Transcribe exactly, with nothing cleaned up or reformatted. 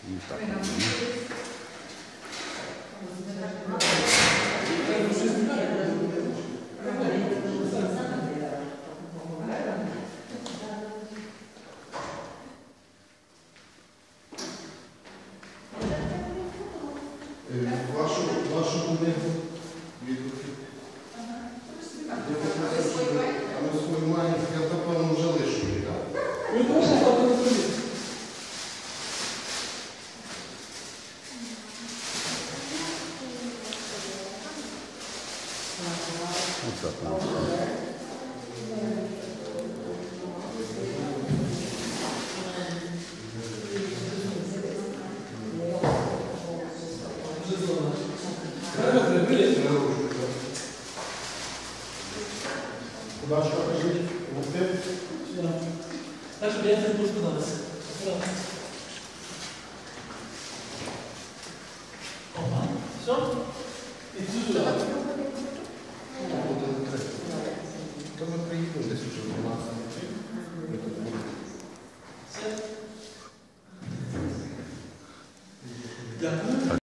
І так. Вашу, вашу книгу відгуки. А ми свою маємо, я напевно вже лишу її, так? Ви можете стати на столі? Оце там. Треба прибили. Куди що кажуть? Гурти? Так, щоб я не розпадалася. Опа. Все? І сюди. То ми приїдемо десь уже в дванадцять. Все. Дякую.